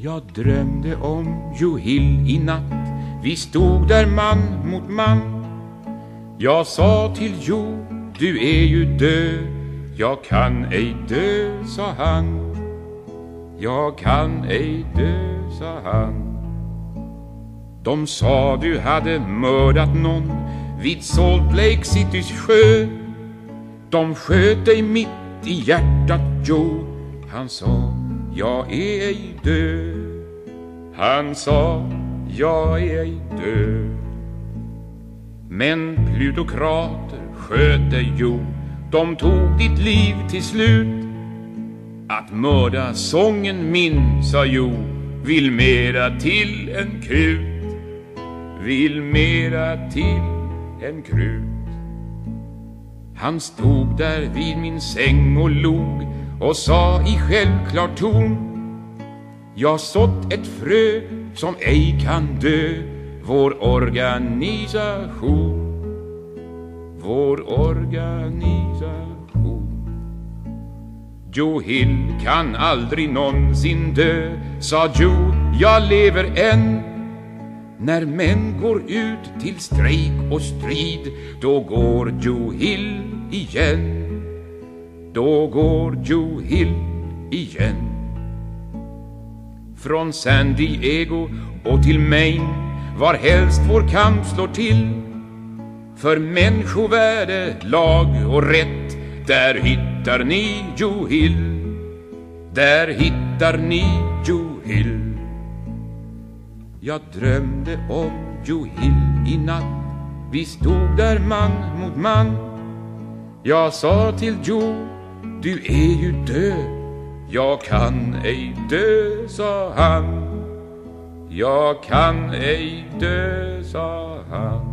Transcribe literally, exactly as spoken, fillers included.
Jag drömde om Johill i natt. Vi stod där man mot man. Jag sa till Jo, du är ju död. Jag kan ej dö, sa han. Jag kan ej dö, sa han. De sa du hade mördat någon vid Salt Lake Citys sjö. De sköt dig mitt i hjärtat, Joe. Han sa, jag är ej död. Han sa, jag är ej död. Men plutokrater sköt dig, Joe. De tog ditt liv till slut. Att mörda sången min, sa Joe, vill mera till en krut. Vill mera till en krut. Han stod där vid min säng och log och sa i självklar ton, jag sått ett frö som ej kan dö, vår organisation. Vår organisation. Johill kan aldrig någonsin dö, sa Joe, jag lever än. När män går ut till strejk och strid, då går Johill igen. Då går Johill igen. Från San Diego och till Maine, var helst vår kamp slår till. För människovärde, lag och rätt, där hittar ni Johill. Där hittar ni Johill. Jag drömde om Johill i natt. Vi stod där man mot man. Jag sa till Joe, du är ju död. Jag kan ej dö, sa han. Jag kan ej dö, sa han.